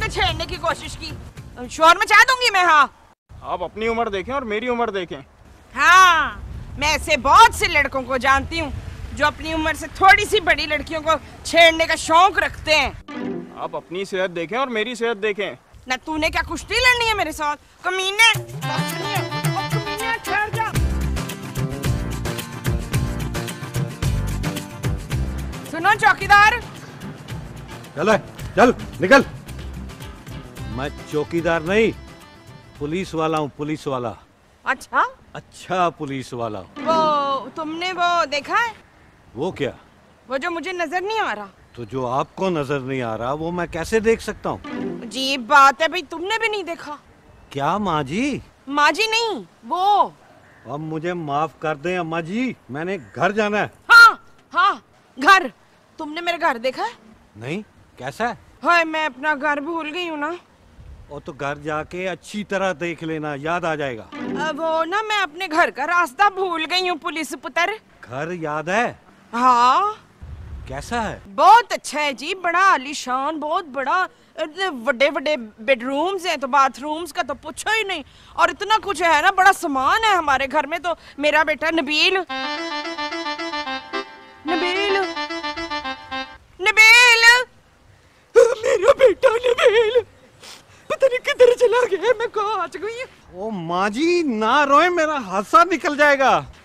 से छेड़ने की कोशिश की, शोर मचा दूंगी मैं। हाँ, आप अपनी उम्र देखें और मेरी उम्र देखें। हाँ, मैं ऐसे बहुत से लड़कों को जानती हूँ जो अपनी उम्र से थोड़ी सी बड़ी लड़कियों को छेड़ने का शौक रखते हैं। आप अपनी सेहत देखें और मेरी सेहत देखें। ना तूने क्या कुश्ती लड़नी है मेरे साथ? कमीने, कमीने, ठहर जा। सुनो चौकीदार। चल चल निकल। मैं चौकीदार नहीं, पुलिस वाला हूँ, पुलिस वाला। अच्छा? अच्छा पुलिस वाला। वो तुमने वो देखा है? वो क्या? वो जो मुझे नजर नहीं आ रहा। तो जो आपको नजर नहीं आ रहा वो मैं कैसे देख सकता हूँ? अजीब बात है भाई, तुमने भी नहीं देखा? क्या माँ जी? माँ जी नहीं, वो। अब मुझे माफ कर दें अम्मा जी, मैंने घर जाना है। हाँ हाँ, घर। तुमने मेरा घर देखा है? नहीं, कैसा है? हाय, मैं अपना घर भूल गई हूँ ना। और तो घर जाके अच्छी तरह देख लेना, याद आ जाएगा। वो ना, मैं अपने घर का रास्ता भूल गई हूँ पुलिस पुत्र। घर याद है? हाँ। कैसा है? बहुत अच्छा है जी, बड़ा आलीशान, बहुत बड़ा, बड़े बड़े बेडरूम्स हैं, तो बाथरूम्स का तो पूछो ही नहीं। और इतना कुछ है ना, बड़ा सामान है हमारे घर में। तो मेरा बेटा नबील, नबील, नबील, मेरा बेटा नबील पता नहीं किधर चला गया, मैं कहाँ आ गई। ओ माँ जी ना रोए, मेरा हादसा निकल जाएगा।